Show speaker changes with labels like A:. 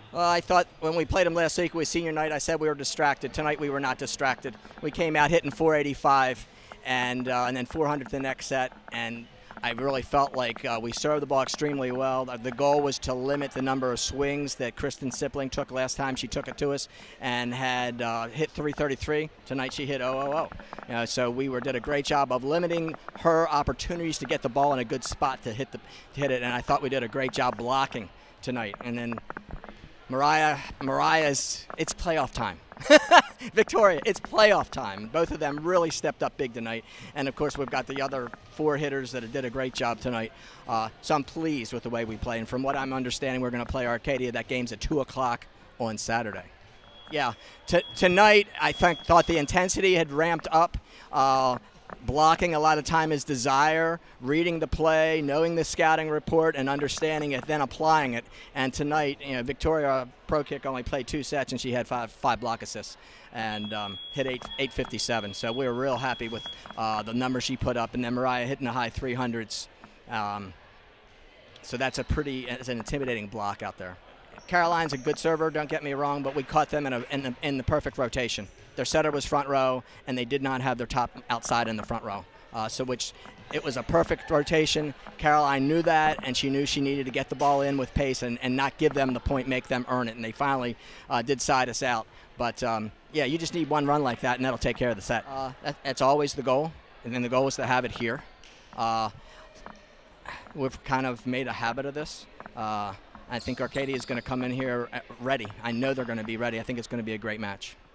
A: Well, I thought when we played them last week with senior night, I said we were distracted. Tonight we were not distracted. We came out hitting 485 and then 400 the next set, and I really felt like we served the ball extremely well. The goal was to limit the number of swings that Kristen Sipling took last time she took it to us, and had hit 333. Tonight she hit 000. So we did a great job of limiting her opportunities to get the ball in a good spot to hit it, and I thought we did a great job blocking tonight. And then Mariah's, it's playoff time. Victoria, it's playoff time. Both of them really stepped up big tonight. And, of course, we've got the other 4 hitters that did a great job tonight. So I'm pleased with the way we play. And from what I'm understanding, we're going to play Arcadia. That game's at 2 o'clock on Saturday. Yeah, tonight I thought the intensity had ramped up. Blocking a lot of time is desire, reading the play, knowing the scouting report, and understanding it, then applying it. And tonight, Victoria Pro Kick only played 2 sets, and she had five block assists and hit 857. So we were real happy with the numbers she put up. And then Mariah hitting the high 300s. So that's an intimidating block out there. Caroline's a good server, don't get me wrong, but we caught them in the perfect rotation. Their setter was front row, and they did not have their top outside in the front row. Which it was a perfect rotation. Caroline knew that, and she knew she needed to get the ball in with pace and not give them the point, make them earn it. And they finally did side us out. But, yeah, you just need one run like that, and that'll take care of the set. That's always the goal, and then the goal is to have it here. We've kind of made a habit of this. I think Arcadia is going to come in here ready. I know they're going to be ready. I think it's going to be a great match.